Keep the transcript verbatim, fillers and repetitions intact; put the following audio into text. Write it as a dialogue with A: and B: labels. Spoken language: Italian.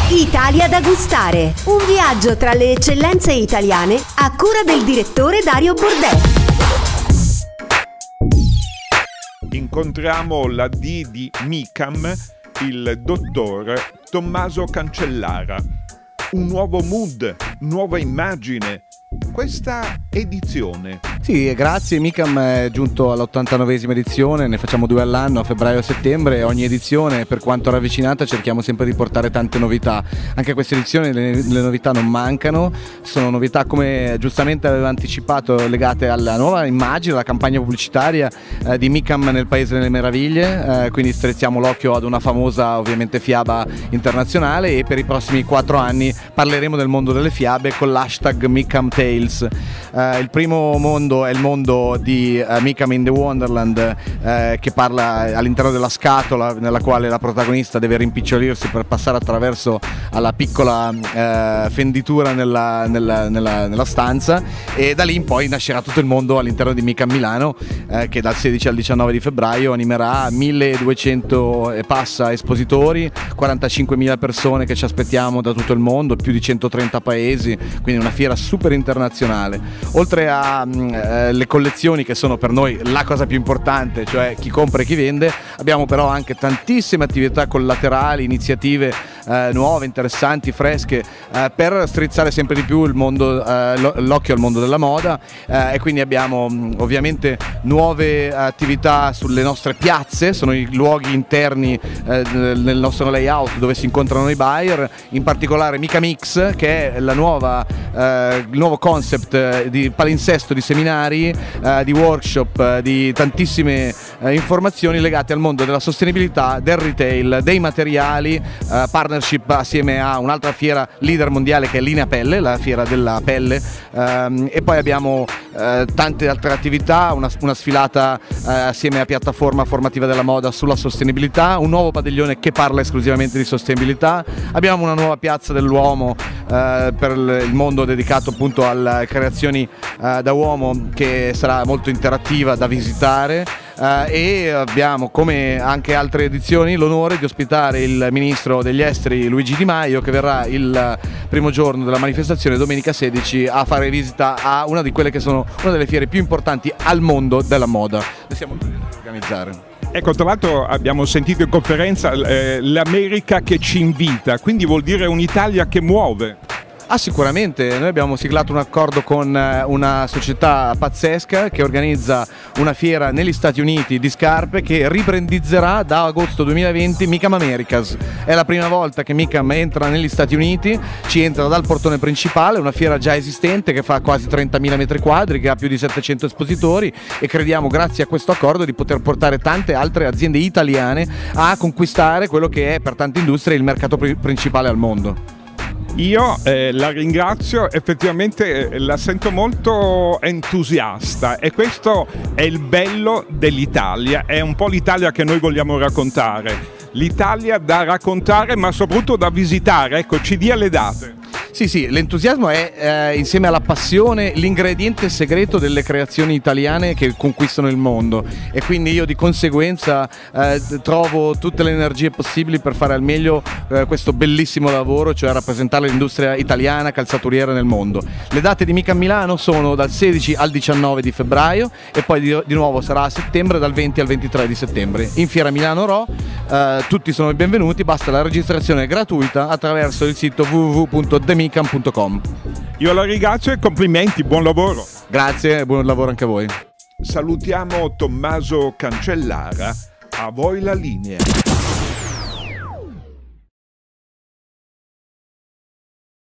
A: Italia da gustare, un viaggio tra le eccellenze italiane a cura del direttore Dario Bordè.
B: Incontriamo la D di Micam, il dottor Tommaso Cancellara. Un nuovo mood, nuova immagine, questa edizione.
C: Sì, grazie. Micam è giunto all'ottantanovesima edizione, ne facciamo due all'anno, a febbraio e a settembre. Ogni edizione, per quanto ravvicinata, cerchiamo sempre di portare tante novità. Anche questa edizione le, le novità non mancano, sono novità, come giustamente aveva anticipato, legate alla nuova immagine, alla campagna pubblicitaria eh, di Micam nel Paese delle Meraviglie, eh, quindi strizziamo l'occhio ad una famosa, ovviamente, fiaba internazionale, e per i prossimi quattro anni parleremo del mondo delle fiabe con l'hashtag Micam Tales. Eh, il primo mondo è il mondo di uh, Micam in the Wonderland, eh, che parla all'interno della scatola nella quale la protagonista deve rimpicciolirsi per passare attraverso alla piccola eh, fenditura nella, nella, nella, nella stanza, e da lì in poi nascerà tutto il mondo all'interno di Micam Milano, eh, che dal sedici al diciannove di febbraio animerà milleduecento e passa espositori, quarantacinquemila persone che ci aspettiamo da tutto il mondo, più di centotrenta paesi, quindi una fiera super internazionale. Oltre a eh, le collezioni, che sono per noi la cosa più importante, cioè chi compra e chi vende, abbiamo però anche tantissime attività collaterali, iniziative eh, nuove, interessanti, fresche, eh, per strizzare sempre di più il mondo, eh, l'occhio al mondo della moda, eh, e quindi abbiamo mh, ovviamente nuove attività sulle nostre piazze, sono i luoghi interni eh, nel nostro layout dove si incontrano i buyer, in particolare Micam X, che è la nuova, eh, il nuovo concept di palinsesto, di seminari, eh, di workshop, eh, di tantissime eh, informazioni legate al mondo della sostenibilità, del retail, dei materiali, eh, partnership assieme a un'altra fiera leader mondiale che è Linea Pelle, la fiera della pelle, ehm, e poi abbiamo eh, tante altre attività, una, una sfilata eh, assieme a piattaforma formativa della moda sulla sostenibilità, un nuovo padiglione che parla esclusivamente di sostenibilità, abbiamo una nuova piazza dell'uomo eh, per il mondo dedicato appunto alle creazioni eh, da uomo, che sarà molto interattiva, da visitare. Uh, e abbiamo, come anche altre edizioni, l'onore di ospitare il ministro degli esteri Luigi Di Maio, che verrà il primo giorno della manifestazione, domenica sedici, a fare visita a una di quelle che sono una delle fiere più importanti al mondo della moda. Le siamo a organizzare.
B: Ecco, tra l'altro abbiamo sentito in conferenza eh, l'America che ci invita, quindi vuol dire un'Italia che muove.
C: Ah, sicuramente, noi abbiamo siglato un accordo con una società pazzesca che organizza una fiera negli Stati Uniti di scarpe, che ribrandizzerà da agosto duemilaventi Micam Americas. È la prima volta che Micam entra negli Stati Uniti, ci entra dal portone principale, una fiera già esistente che fa quasi trentamila metri quadri, che ha più di settecento espositori, e crediamo, grazie a questo accordo, di poter portare tante altre aziende italiane a conquistare quello che è per tante industrie il mercato principale al mondo.
B: Io eh, la ringrazio, effettivamente eh, la sento molto entusiasta, e questo è il bello dell'Italia, è un po' l'Italia che noi vogliamo raccontare, l'Italia da raccontare ma soprattutto da visitare. Ecco, ci dia le date.
C: Sì, sì, l'entusiasmo è, eh, insieme alla passione, l'ingrediente segreto delle creazioni italiane che conquistano il mondo, e quindi io di conseguenza eh, trovo tutte le energie possibili per fare al meglio eh, questo bellissimo lavoro, cioè rappresentare l'industria italiana calzaturiera nel mondo. Le date di Micam Milano sono dal sedici al diciannove di febbraio, e poi di, di nuovo sarà a settembre, dal venti al ventitré di settembre, in Fiera Milano Raw. Eh, tutti sono i benvenuti, basta la registrazione gratuita attraverso il sito w w w punto demicam punto com.
B: Io la ringrazio e complimenti, buon lavoro.
C: Grazie e buon lavoro anche a voi.
B: Salutiamo Tommaso Cancellara, a voi la linea.